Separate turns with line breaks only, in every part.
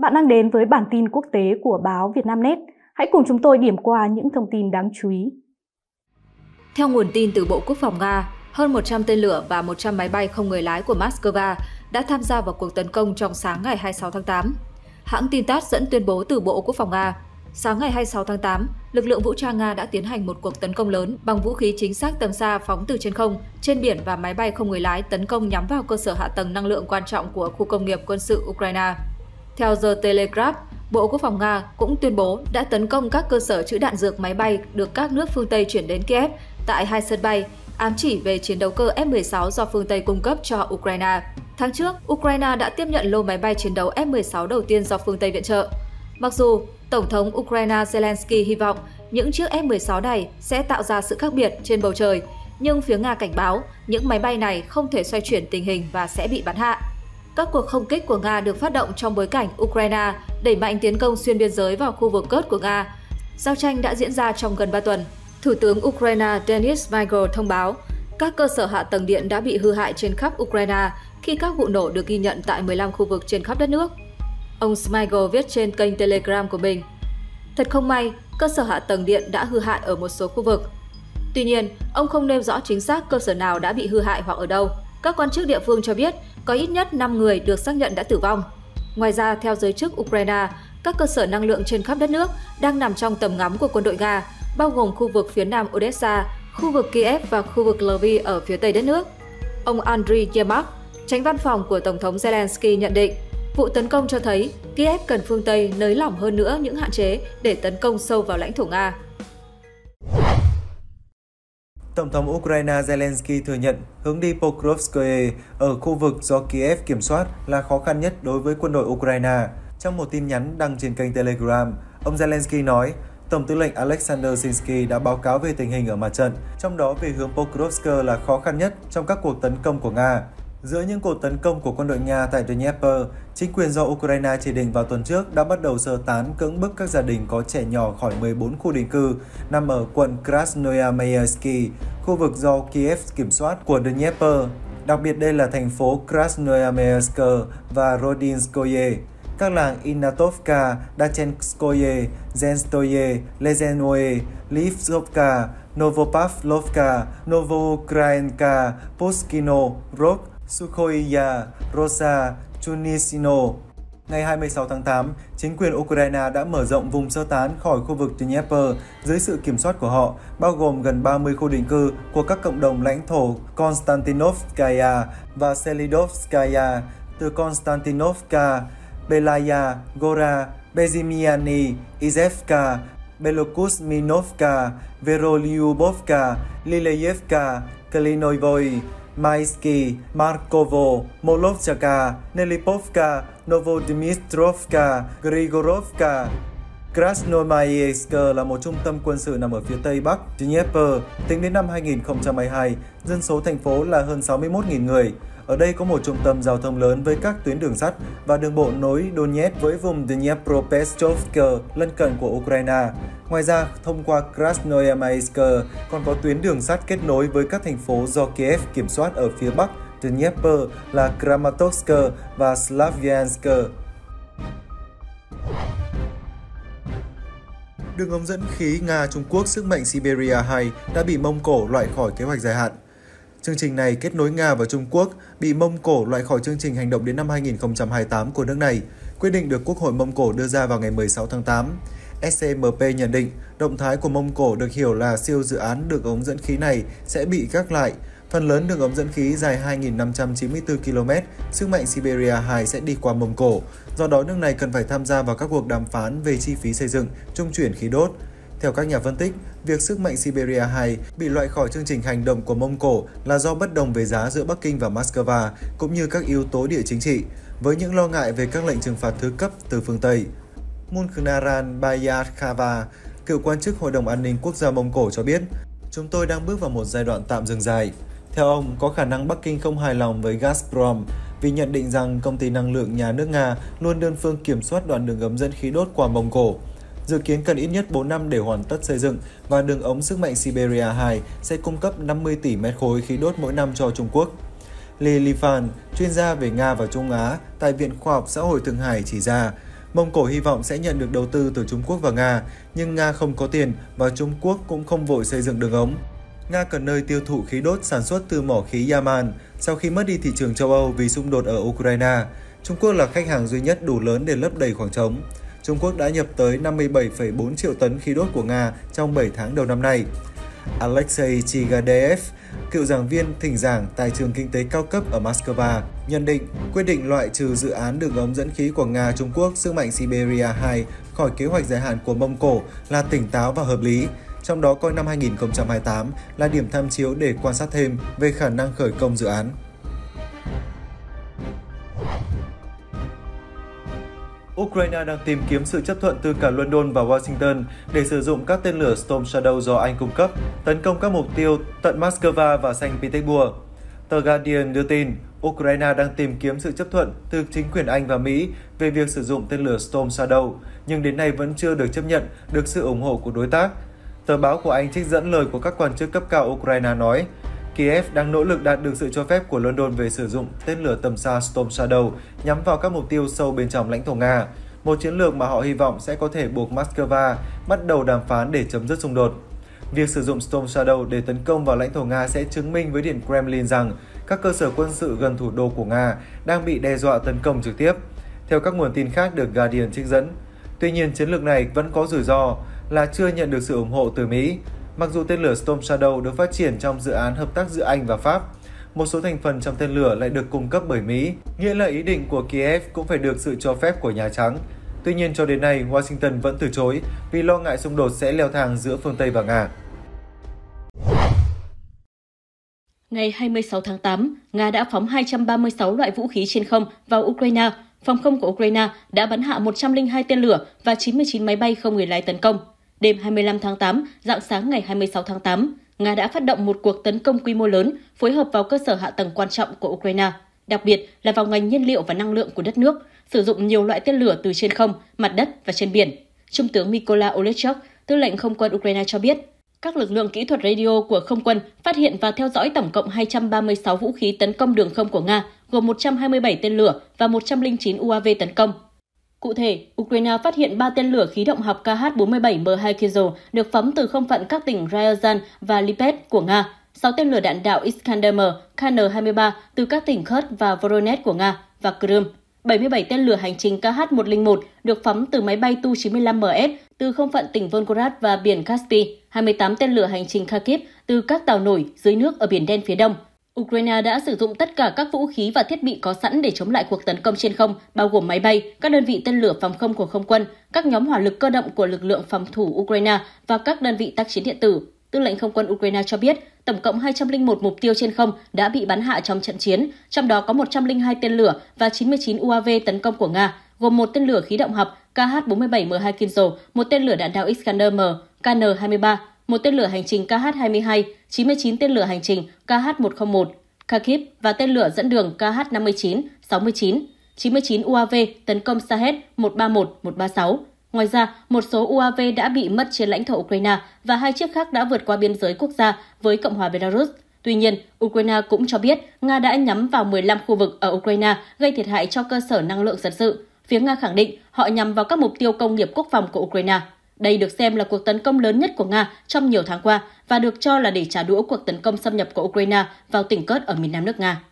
bạn đang đến với bản tin quốc tế của báo Vietnamnet. Hãy cùng chúng tôi điểm qua những thông tin đáng chú ý.
Theo nguồn tin từ Bộ Quốc phòng Nga, hơn 100 tên lửa và 100 máy bay không người lái của Moscow đã tham gia vào cuộc tấn công trong sáng ngày 26 tháng 8. Hãng tin TASS dẫn tuyên bố từ Bộ Quốc phòng Nga. Sáng ngày 26 tháng 8, lực lượng vũ trang Nga đã tiến hành một cuộc tấn công lớn bằng vũ khí chính xác tầm xa phóng từ trên không, trên biển và máy bay không người lái tấn công nhắm vào cơ sở hạ tầng năng lượng quan trọng của khu công nghiệp quân sự Ukraine. Theo The Telegraph, Bộ Quốc phòng Nga cũng tuyên bố đã tấn công các cơ sở trữ đạn dược máy bay được các nước phương Tây chuyển đến Kiev tại 2 sân bay, ám chỉ về chiến đấu cơ F-16 do phương Tây cung cấp cho Ukraine. Tháng trước, Ukraine đã tiếp nhận lô máy bay chiến đấu F-16 đầu tiên do phương Tây viện trợ. Mặc dù Tổng thống Ukraine Zelensky hy vọng những chiếc F-16 này sẽ tạo ra sự khác biệt trên bầu trời, nhưng phía Nga cảnh báo những máy bay này không thể xoay chuyển tình hình và sẽ bị bắn hạ. Các cuộc không kích của Nga được phát động trong bối cảnh Ukraine đẩy mạnh tiến công xuyên biên giới vào khu vực Kursk của Nga. Giao tranh đã diễn ra trong gần 3 tuần. Thủ tướng Ukraine Denis Shmyhal thông báo các cơ sở hạ tầng điện đã bị hư hại trên khắp Ukraine khi các vụ nổ được ghi nhận tại 15 khu vực trên khắp đất nước. Ông Shmyhal viết trên kênh Telegram của mình: "Thật không may, cơ sở hạ tầng điện đã hư hại ở một số khu vực." Tuy nhiên, ông không nêu rõ chính xác cơ sở nào đã bị hư hại hoặc ở đâu. Các quan chức địa phương cho biết có ít nhất 5 người được xác nhận đã tử vong. Ngoài ra, theo giới chức Ukraine, các cơ sở năng lượng trên khắp đất nước đang nằm trong tầm ngắm của quân đội Nga, bao gồm khu vực phía nam Odessa, khu vực Kiev và khu vực Lviv ở phía tây đất nước. Ông Andriy Yermak, chánh văn phòng của Tổng thống Zelensky nhận định, vụ tấn công cho thấy Kiev cần phương Tây nới lỏng hơn nữa những hạn chế để tấn công sâu vào lãnh thổ Nga.
Tổng thống Ukraine Zelensky thừa nhận hướng đi Pokrovskoye ở khu vực do Kiev kiểm soát là khó khăn nhất đối với quân đội Ukraine. Trong một tin nhắn đăng trên kênh Telegram, ông Zelensky nói, Tổng tư lệnh Alexander Sinsky đã báo cáo về tình hình ở mặt trận, trong đó về hướng Pokrovsk là khó khăn nhất trong các cuộc tấn công của Nga. Giữa những cuộc tấn công của quân đội Nga tại Dnipro, chính quyền do Ukraine chỉ định vào tuần trước đã bắt đầu sơ tán cưỡng bức các gia đình có trẻ nhỏ khỏi 14 khu định cư nằm ở quận Krasnoyarmeysk, khu vực do Kiev kiểm soát của Dnipro. Đặc biệt đây là thành phố Krasnoyarmeysk và Rodinskoye. Các làng Inatovka, Dachenskoye, Zenstoye, Lezenoye, Livsovka, Novopavlovka, Novoukrainka, Puskino, Rok, Sukhoiya, Rosa, Chunisino. Ngày 26 tháng 8, chính quyền Ukraine đã mở rộng vùng sơ tán khỏi khu vực Dnipro dưới sự kiểm soát của họ, bao gồm gần 30 khu định cư của các cộng đồng lãnh thổ Konstantinovskaya và Selidovskaya, từ Konstantinovka, Belaya, Gora, Bezimiany, Izevka, Belokusminovka, Verolyubovka, Lileyevka, Kalinovoy, Maisky, Markovo, Molovchaka, Nelipovka, Novodmistrovka, Grigorovka. Krasnoyarmeysk là một trung tâm quân sự nằm ở phía tây bắc Dnipro. Tính đến năm 2022, dân số thành phố là hơn 61.000 người. Ở đây có một trung tâm giao thông lớn với các tuyến đường sắt và đường bộ nối Donetsk với vùng Dnipropetrovsk lân cận của Ukraine. Ngoài ra, thông qua Krasnoyarmeysk còn có tuyến đường sắt kết nối với các thành phố do Kiev kiểm soát ở phía bắc Dnipro là Kramatorsk và Slavyansk. Đường ống dẫn khí Nga-Trung Quốc sức mạnh Siberia 2 đã bị Mông Cổ loại khỏi kế hoạch dài hạn. Chương trình này kết nối Nga và Trung Quốc bị Mông Cổ loại khỏi chương trình hành động đến năm 2028 của nước này, quyết định được Quốc hội Mông Cổ đưa ra vào ngày 16 tháng 8. SCMP nhận định động thái của Mông Cổ được hiểu là siêu dự án đường ống dẫn khí này sẽ bị gác lại. Phần lớn đường ống dẫn khí dài 2.594 km, sức mạnh Siberia 2 sẽ đi qua Mông Cổ. Do đó, nước này cần phải tham gia vào các cuộc đàm phán về chi phí xây dựng, trung chuyển khí đốt. Theo các nhà phân tích, việc sức mạnh Siberia 2 bị loại khỏi chương trình hành động của Mông Cổ là do bất đồng về giá giữa Bắc Kinh và Moscow, cũng như các yếu tố địa chính trị, với những lo ngại về các lệnh trừng phạt thứ cấp từ phương Tây. Mulknaran Bayadkhava, cựu quan chức Hội đồng An ninh Quốc gia Mông Cổ cho biết, chúng tôi đang bước vào một giai đoạn tạm dừng dài. Theo ông, có khả năng Bắc Kinh không hài lòng với Gazprom vì nhận định rằng công ty năng lượng nhà nước Nga luôn đơn phương kiểm soát đoạn đường ống dẫn khí đốt qua Mông Cổ. Dự kiến cần ít nhất 4 năm để hoàn tất xây dựng và đường ống sức mạnh Siberia 2 sẽ cung cấp 50 tỷ mét khối khí đốt mỗi năm cho Trung Quốc. Lee Lifan, chuyên gia về Nga và Trung Á tại Viện Khoa học Xã hội Thượng Hải chỉ ra, Mông Cổ hy vọng sẽ nhận được đầu tư từ Trung Quốc và Nga, nhưng Nga không có tiền và Trung Quốc cũng không vội xây dựng đường ống. Nga cần nơi tiêu thụ khí đốt sản xuất từ mỏ khí Yaman sau khi mất đi thị trường châu Âu vì xung đột ở Ukraine. Trung Quốc là khách hàng duy nhất đủ lớn để lấp đầy khoảng trống. Trung Quốc đã nhập tới 57,4 triệu tấn khí đốt của Nga trong 7 tháng đầu năm nay. Alexei Chigadev, cựu giảng viên thỉnh giảng tại trường kinh tế cao cấp ở Moscow, nhận định quyết định loại trừ dự án đường ống dẫn khí của Nga Trung Quốc sức mạnh Siberia 2 khỏi kế hoạch dài hạn của Mông Cổ là tỉnh táo và hợp lý, trong đó coi năm 2028 là điểm tham chiếu để quan sát thêm về khả năng khởi công dự án. Ukraine đang tìm kiếm sự chấp thuận từ cả London và Washington để sử dụng các tên lửa Storm Shadow do Anh cung cấp, tấn công các mục tiêu tận Moscow và Saint Petersburg. Tờ Guardian đưa tin, Ukraine đang tìm kiếm sự chấp thuận từ chính quyền Anh và Mỹ về việc sử dụng tên lửa Storm Shadow, nhưng đến nay vẫn chưa được chấp nhận được sự ủng hộ của đối tác. Tờ báo của Anh trích dẫn lời của các quan chức cấp cao Ukraine nói, Kiev đang nỗ lực đạt được sự cho phép của London về sử dụng tên lửa tầm xa Storm Shadow nhắm vào các mục tiêu sâu bên trong lãnh thổ Nga, một chiến lược mà họ hy vọng sẽ có thể buộc Moscow bắt đầu đàm phán để chấm dứt xung đột. Việc sử dụng Storm Shadow để tấn công vào lãnh thổ Nga sẽ chứng minh với Điện Kremlin rằng các cơ sở quân sự gần thủ đô của Nga đang bị đe dọa tấn công trực tiếp, theo các nguồn tin khác được Guardian trích dẫn. Tuy nhiên, chiến lược này vẫn có rủi ro là chưa nhận được sự ủng hộ từ Mỹ. Mặc dù tên lửa Storm Shadow được phát triển trong dự án hợp tác giữa Anh và Pháp, một số thành phần trong tên lửa lại được cung cấp bởi Mỹ, nghĩa là ý định của Kiev cũng phải được sự cho phép của Nhà Trắng. Tuy nhiên, cho đến nay, Washington vẫn từ chối vì lo ngại xung đột sẽ leo thang giữa phương Tây và Nga.
Ngày 26 tháng 8, Nga đã phóng 236 loại vũ khí trên không vào Ukraine. Phòng không của Ukraine đã bắn hạ 102 tên lửa và 99 máy bay không người lái tấn công. Đêm 25 tháng 8, rạng sáng ngày 26 tháng 8, Nga đã phát động một cuộc tấn công quy mô lớn, phối hợp vào cơ sở hạ tầng quan trọng của Ukraine, đặc biệt là vào ngành nhiên liệu và năng lượng của đất nước, sử dụng nhiều loại tên lửa từ trên không, mặt đất và trên biển. Trung tướng Mykola Oleshchuk, tư lệnh không quân Ukraine cho biết, các lực lượng kỹ thuật radio của không quân phát hiện và theo dõi tổng cộng 236 vũ khí tấn công đường không của Nga, gồm 127 tên lửa và 109 UAV tấn công. Cụ thể, Ukraine phát hiện 3 tên lửa khí động học Kh-47M2 Kinzhal được phóng từ không phận các tỉnh Ryazan và Lipetsk của Nga, 6 tên lửa đạn đạo Iskander-M KN-23 từ các tỉnh Kursk và Voronezh của Nga và Crimea, 77 tên lửa hành trình Kh-101 được phóng từ máy bay Tu-95MS từ không phận tỉnh Volgograd và biển Caspi, 28 tên lửa hành trình Kharkiv từ các tàu nổi dưới nước ở Biển Đen phía đông. Ukraine đã sử dụng tất cả các vũ khí và thiết bị có sẵn để chống lại cuộc tấn công trên không, bao gồm máy bay, các đơn vị tên lửa phòng không của không quân, các nhóm hỏa lực cơ động của lực lượng phòng thủ Ukraine và các đơn vị tác chiến điện tử. Tư lệnh không quân Ukraine cho biết, tổng cộng 201 mục tiêu trên không đã bị bắn hạ trong trận chiến, trong đó có 102 tên lửa và 99 UAV tấn công của Nga, gồm một tên lửa khí động học Kh-47M2 Kinzhal, một tên lửa đạn đạo Iskander-M KN-23, một tên lửa hành trình Kh-22, 99 tên lửa hành trình Kh-101, Kharkiv và tên lửa dẫn đường Kh-59, 69, 99 UAV tấn công Shahed 131, 136. Ngoài ra, một số UAV đã bị mất trên lãnh thổ Ukraine và 2 chiếc khác đã vượt qua biên giới quốc gia với Cộng hòa Belarus. Tuy nhiên, Ukraine cũng cho biết Nga đã nhắm vào 15 khu vực ở Ukraine gây thiệt hại cho cơ sở năng lượng dân sự. Phía Nga khẳng định họ nhắm vào các mục tiêu công nghiệp quốc phòng của Ukraine. Đây được xem là cuộc tấn công lớn nhất của Nga trong nhiều tháng qua và được cho là để trả đũa cuộc tấn công xâm nhập của Ukraine vào tỉnh Kursk ở miền nam nước Nga.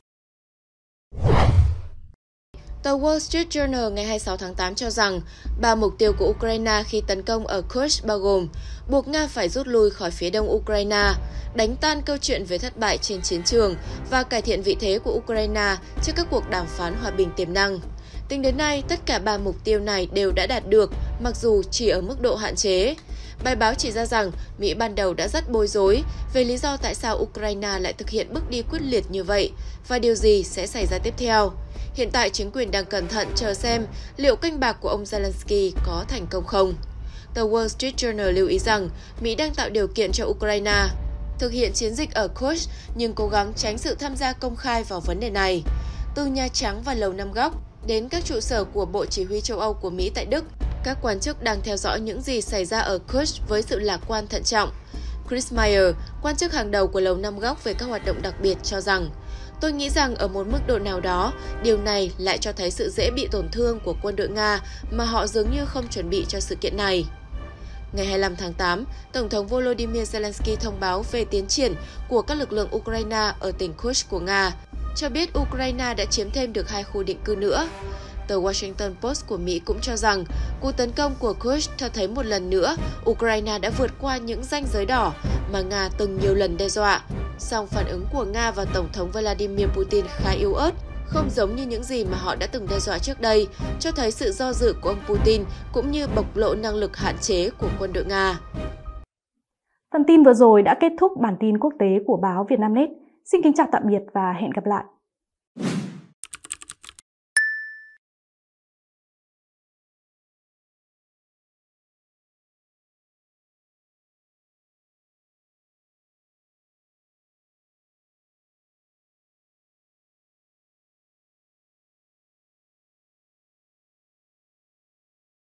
Tờ Wall Street Journal ngày 26 tháng 8 cho rằng 3 mục tiêu của Ukraine khi tấn công ở Kursk bao gồm buộc Nga phải rút lui khỏi phía đông Ukraine, đánh tan câu chuyện về thất bại trên chiến trường và cải thiện vị thế của Ukraine trước các cuộc đàm phán hòa bình tiềm năng. Tính đến nay, tất cả 3 mục tiêu này đều đã đạt được, mặc dù chỉ ở mức độ hạn chế. Bài báo chỉ ra rằng Mỹ ban đầu đã rất bối rối về lý do tại sao Ukraine lại thực hiện bước đi quyết liệt như vậy và điều gì sẽ xảy ra tiếp theo. Hiện tại, chính quyền đang cẩn thận chờ xem liệu canh bạc của ông Zelensky có thành công không. Tờ Wall Street Journal lưu ý rằng Mỹ đang tạo điều kiện cho Ukraine thực hiện chiến dịch ở Kursk nhưng cố gắng tránh sự tham gia công khai vào vấn đề này. Từ Nhà Trắng và Lầu Năm Góc đến các trụ sở của Bộ Chỉ huy châu Âu của Mỹ tại Đức, các quan chức đang theo dõi những gì xảy ra ở Kursk với sự lạc quan thận trọng. Chris Meyer, quan chức hàng đầu của Lầu Năm Góc về các hoạt động đặc biệt, cho rằng Tôi nghĩ rằng ở một mức độ nào đó, điều này lại cho thấy sự dễ bị tổn thương của quân đội Nga mà họ dường như không chuẩn bị cho sự kiện này. Ngày 25 tháng 8, Tổng thống Volodymyr Zelensky thông báo về tiến triển của các lực lượng Ukraine ở tỉnh Kursk của Nga, cho biết Ukraine đã chiếm thêm được 2 khu định cư nữa. Tờ Washington Post của Mỹ cũng cho rằng cuộc tấn công của Kursk cho thấy một lần nữa Ukraine đã vượt qua những ranh giới đỏ mà Nga từng nhiều lần đe dọa. Song phản ứng của Nga và Tổng thống Vladimir Putin khá yếu ớt, không giống như những gì mà họ đã từng đe dọa trước đây, cho thấy sự do dự của ông Putin cũng như bộc lộ năng lực hạn chế của quân đội Nga.
Phần tin vừa rồi đã kết thúc bản tin quốc tế của báo Vietnamnet. Xin kính chào tạm biệt và hẹn gặp lại.